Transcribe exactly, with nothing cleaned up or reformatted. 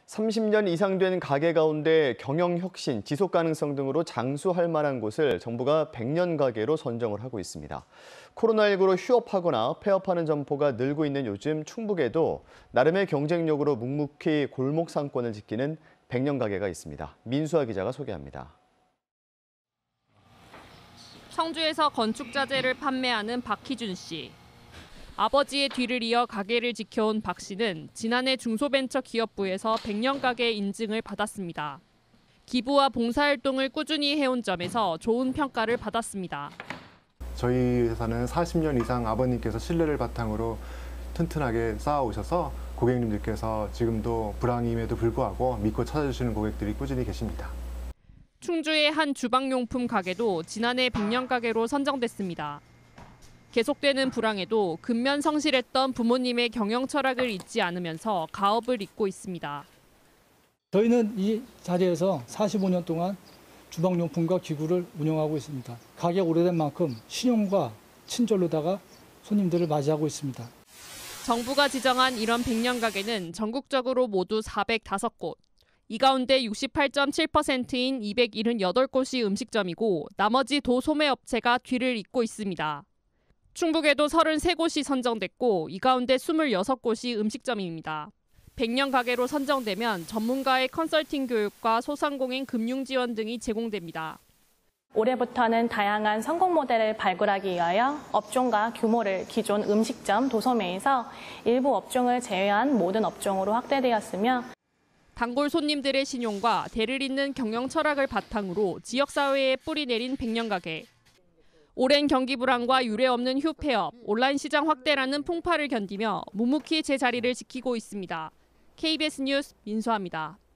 삼십 년 이상 된 가게 가운데 경영 혁신, 지속 가능성 등으로 장수할 만한 곳을 정부가 백 년 가게로 선정을 하고 있습니다. 코로나십구로 휴업하거나 폐업하는 점포가 늘고 있는 요즘 충북에도 나름의 경쟁력으로 묵묵히 골목 상권을 지키는 백 년 가게가 있습니다. 민수아 기자가 소개합니다. 청주에서 건축 자재를 판매하는 박희준 씨. 아버지의 뒤를 이어 가게를 지켜온 박 씨는 지난해 중소벤처기업부에서 백 년 가게 인증을 받았습니다. 기부와 봉사활동을 꾸준히 해온 점에서 좋은 평가를 받았습니다. 저희 회사는 사십 년 이상 아버님께서 신뢰를 바탕으로 튼튼하게 쌓아오셔서 고객님들께서 지금도 불황임에도 불구하고 믿고 찾아주시는 고객들이 꾸준히 계십니다. 충주의 한 주방용품 가게도 지난해 백 년 가게로 선정됐습니다. 계속되는 불황에도 근면 성실했던 부모님의 경영 철학을 잊지 않으면서 가업을 잇고 있습니다. 저희는 이 자리에서 사십오 년 동안 주방용품과 기구를 운영하고 있습니다. 가게가 오래된 만큼 신용과 친절로다가 손님들을 맞이하고 있습니다. 정부가 지정한 이런 백 년 가게는 전국적으로 모두 사백오 곳. 이 가운데 육십팔 점 칠 퍼센트인 이백칠십팔 곳이 음식점이고 나머지 도소매업체가 뒤를 잇고 있습니다. 충북에도 서른세 곳이 선정됐고 이 가운데 스물여섯 곳이 음식점입니다. 백 년 가게로 선정되면 전문가의 컨설팅 교육과 소상공인 금융 지원 등이 제공됩니다. 올해부터는 다양한 성공 모델을 발굴하기 위하여 업종과 규모를 기존 음식점, 도소매에서 일부 업종을 제외한 모든 업종으로 확대되었으며 단골 손님들의 신용과 대를 잇는 경영 철학을 바탕으로 지역사회에 뿌리 내린 백 년 가게. 오랜 경기 불황과 유례없는 휴폐업, 온라인 시장 확대라는 풍파를 견디며 묵묵히 제자리를 지키고 있습니다. 케이비에스 뉴스 민수아입니다.